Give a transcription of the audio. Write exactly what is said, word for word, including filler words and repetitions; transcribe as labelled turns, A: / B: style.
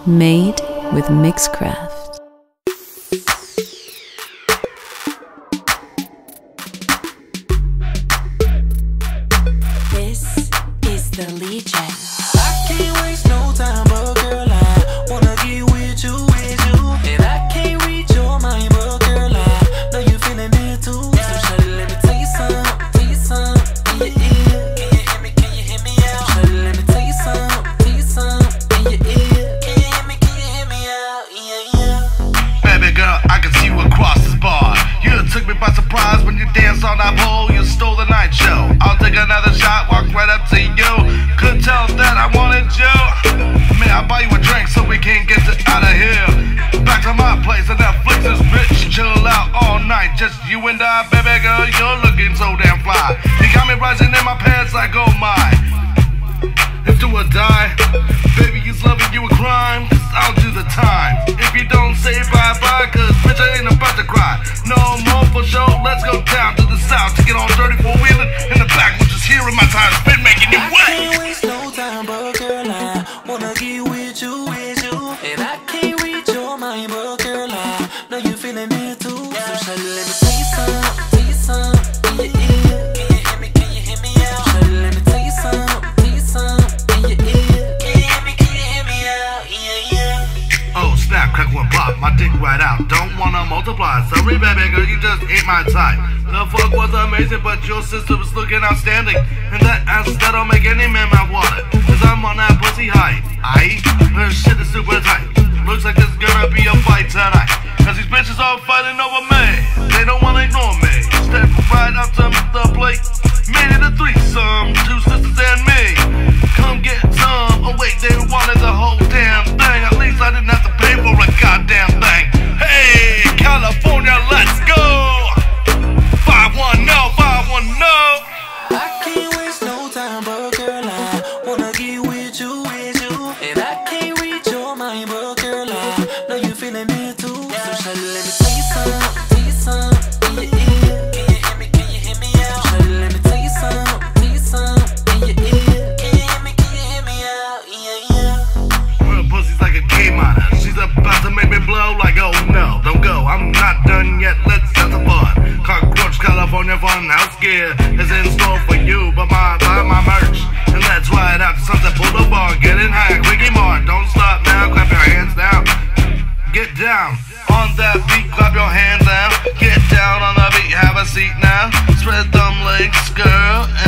A: Made with Mixcraft.
B: This is the Legion. I can't waste no time, but girl, I wanna get with you, with you. And I can't read your mind, but girl, I know you feeling it too. So shawty, let me tell you something, tell you something in your ear. Can you hear me, can you hear me out? Shawty, let me tell you something, tell you something in your ear. Can you hear me, can you hear me out? Yeah, yeah.
C: Baby girl, I can see you across this bar. You took me by surprise when you danced on that pole. You stole the night show. I'll take another shot, walk right up to you. Could tell that I wanted you. May I buy you a drink so we can get out of here? Back to my place and Netflix is rich. Chill out all night, just you and I. Baby girl, you're looking so damn fly. You got me rising in my pants like oh my. If do or die, baby, is loving you a crime? Cause I'll do the time. If you don't say bye-bye, cause bitch, I ain't about to cry. No more for sure, let's go down to the south to get on dirty four-wheeling in the back, which is here in my time spent making you wet.
B: I can't waste no time, but girl, I wanna get with you, with you. And I can't read your mind, but girl, I know you feeling it too. So shawty, let me tell you something, tell you something in your ear. Can you hear me, can you hear me out? Shawty, let me tell you something, tell you something in your ear. Can you hear me, can you hear me out? Yeah, yeah.
C: Oh snap, crack one pop, my dick right out. Don't wanna multiply, sorry baby girl, you just ain't my type. The fuck was amazing, but your sister was looking outstanding. And that ass that'll make any man mouth water. Cause I'm on that pussy height. Aight, her shit is super tight. Looks like there's gonna be a fight tonight. Cause these bitches all fighting over me. They don't wanna ignore me. Step right up to the plate. Made it a threesome, two sisters and me. Come get some. Oh wait, they wanted the whole damn thing. At least I didn't have to pay for a goddamn thing. Hey, California, let's go. five one no, five one no.
B: I can't waste no time, but girl, I wanna get with you, with you. And I can't read your mind, but girl, I know you feeling it too. So shawty, let me tell you something, tell you something in your ear. Can you hear me, can you hear me out? Shawty, let me tell you something, tell you something in your ear. Can you hear me, can you hear me out? Yeah, yeah.
C: Her pussy's like a K-miner. She's about to make me blow like oh no, don't go, I'm not done yet, let's have some fun. Cockroach California Funhouse gear is in store for you, but my buy my merch. And let's ride out to Sunset Boulevard, getting high, quickie more. Don't stop now, clap your hands down. Get down on that beat, clap your hands down. Get down on the beat, have a seat now. Spread them legs, girl.